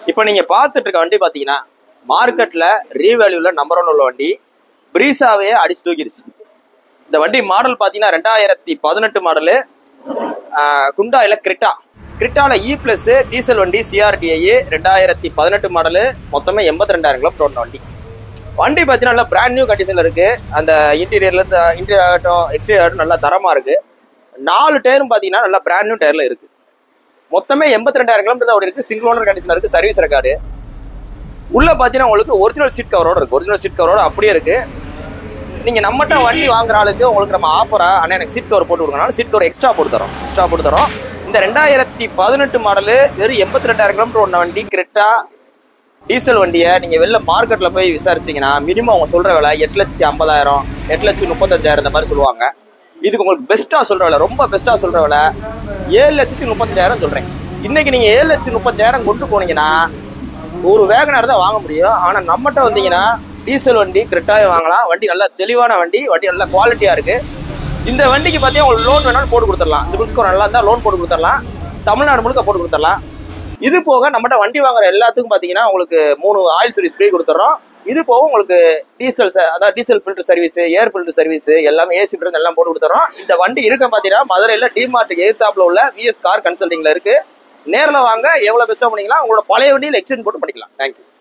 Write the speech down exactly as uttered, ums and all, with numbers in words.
இப்போ நீங்க பார்த்துட்டு இருக்க வண்டி பாத்தீங்கன்னா மார்க்கெட்ல ரீவேல்யூல நம்பர் ஒன் உள்ள வண்டி பிரீசாவே அடிச்சு தூக்கிடுச்சு. இந்த வண்டி மாடல் பாத்தீங்கன்னா ரெண்டாயிரத்தி பதினெட்டு மாடலு குண்டாயில கிரிட்டா கிரிட்டால இ பிளஸ் டீசல் வண்டி சிஆர்டிஐ ரெண்டாயிரத்தி பதினெட்டு மாடலு மொத்தமே எண்பத்தி ரெண்டாயிரம் கிலோமீட்டர் ஓடின வண்டி. வண்டி பார்த்தீங்கன்னா நல்லா பிராண்ட் நியூ கண்டிஷன்ல இருக்கு. அந்த இன்டீரியர்ல இருந்து இன்டீரியர் ஆகட்டும் எக்ஸ்டீரியர் ஆகட்டும் நல்லா தரமா இருக்கு. நாலு டயரும் பார்த்தீங்கன்னா நல்லா பிராண்ட் நியூ டயர்ல இருக்கு. மொத்தமே எண்பத்தி ரெண்டாயிரம் கிலோமீட்டர் தான் ஓடி இருக்கு. சிங்கிள் ஓனர் கண்டிஷன்ல இருக்கு. சர்வீஸ் ரெக்கார்டு உள்ள பார்த்தீங்கன்னா உங்களுக்கு ஒரிஜினல் சீட் கவரோட இருக்கு. ஒரிஜினல் சீட் கவரோட அப்படியே இருக்கு. நீங்க நம்மகிட்ட வண்டி வாங்குற ஆளுக்கு உங்களுக்கு நம்ம ஆஃபரா ஆனால் எனக்கு சீட் கவர் போட்டு கொடுக்கணும், சீட் கவர் எக்ஸ்ட்ரா போட்டு தரோம் எக்ஸ்ட்ரா போட்டு தரோம். இந்த ரெண்டாயிரத்தி பதினெட்டு மாடலு வெறும் எண்பத்தி ரெண்டாயிரம் கிலோமீட்டர் ஓடின வண்டி கிரெட்டா டீசல் வண்டியை நீங்க வெளில மார்க்கெட்ல போய் விசாரிச்சீங்கன்னா மினிமம் அவங்க சொல்ற விலை எட்டு லட்சத்தி ஐம்பதாயிரம் எட்டு லட்சத்தி முப்பத்தஞ்சாயிரம் இந்த மாதிரி சொல்லுவாங்க. இதுக்கு உங்களுக்கு பெஸ்டா சொல்ற விலை ரொம்ப பெஸ்டா சொல்ற விலை ஏழு லட்சத்தி முப்பத்தஞ்சாயிரம் சொல்றேன். இன்னைக்கு நீங்க ஏழு லட்சத்தி முப்பத்தஞ்சாயிரம் கொண்டு போனீங்கன்னா ஒரு வேகனார் தான் வாங்க முடியும். ஆனா நம்மகிட்ட வந்தீங்கன்னா டீசல் வண்டி கிரெட்டாவே வாங்கலாம். வண்டி நல்லா தெளிவான வண்டி, வண்டி நல்லா குவாலிட்டியா இருக்கு. இந்த வண்டிக்கு பார்த்தீங்கன்னா உங்களுக்கு லோன் வேணாலும் போட்டு கொடுத்துடலாம். சிபில் ஸ்கோர் நல்லா இருந்தால் லோன் போட்டு கொடுத்துடலாம். தமிழ்நாடு முழுக்க போட்டு கொடுத்துடலாம். இது போக நம்மகிட்ட வண்டி வாங்குற எல்லாத்துக்கும் பார்த்தீங்கன்னா உங்களுக்கு மூணு ஆயில் சர்வீஸ் ஃப்ரீ கொடுத்துட்றோம். இது போக உங்களுக்கு டீசல் அதாவது diesel filter service, air filter service எல்லாமே ஏசி ஃபில்டர் எல்லாம் போட்டு கொடுத்துறோம். இந்த வண்டி இருக்க பார்த்தீங்கன்னா மதுரையில் டிமார்ட்டுக்கு எதிர்த்தாப்புல உள்ள விஎஸ் கார் கன்சல்டிங்ல இருக்கு. நேரில் வாங்க, எவ்வளோ பெஸ்ட்டாக பண்ணிக்கலாம். உங்களோட பழைய வண்டியில் எக்ஸ்சேஞ்ச் போட்டு பண்ணிக்கலாம். தேங்க்யூ.